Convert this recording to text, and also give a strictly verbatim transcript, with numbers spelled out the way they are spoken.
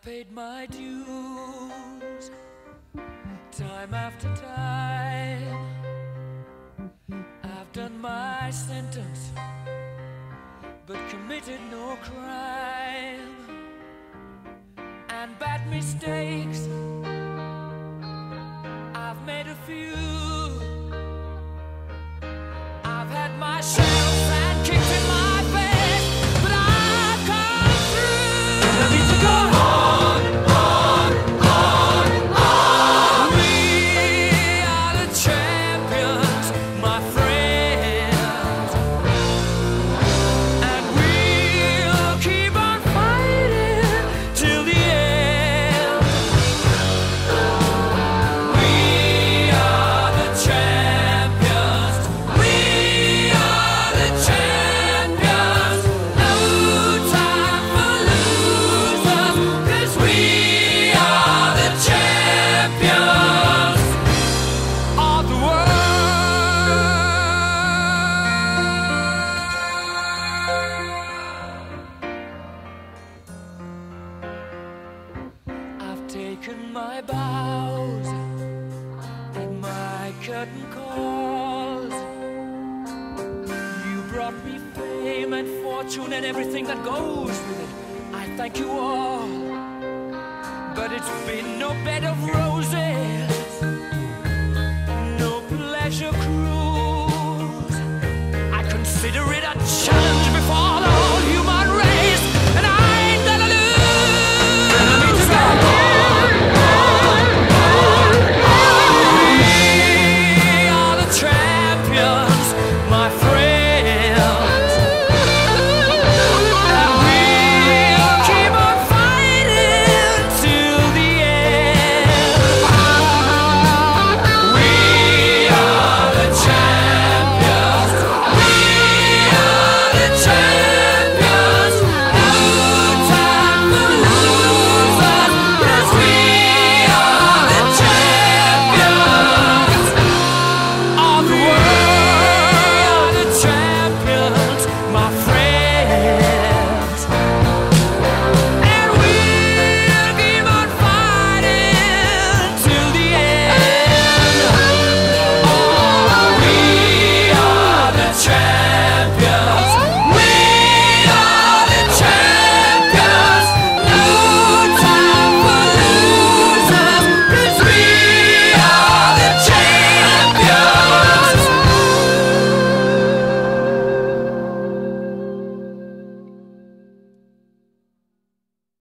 paid my dues time after time. I've done my sentence but committed no crime. And bad mistakes I've made a few. I've had my shells and kicks in my face, but I've come through. I need to go on, on, on, on. We are the champions, my friends, and we'll keep on fighting till the end. We are the champions. We are the champions. No time for losers, 'cause we are the champions of the world. I've taken my bows and my curtain calls. You brought me fame and fortune and everything that goes with it. I thank you all, but it's been no bed of roses, no pleasure cruise. I consider it a challenge before the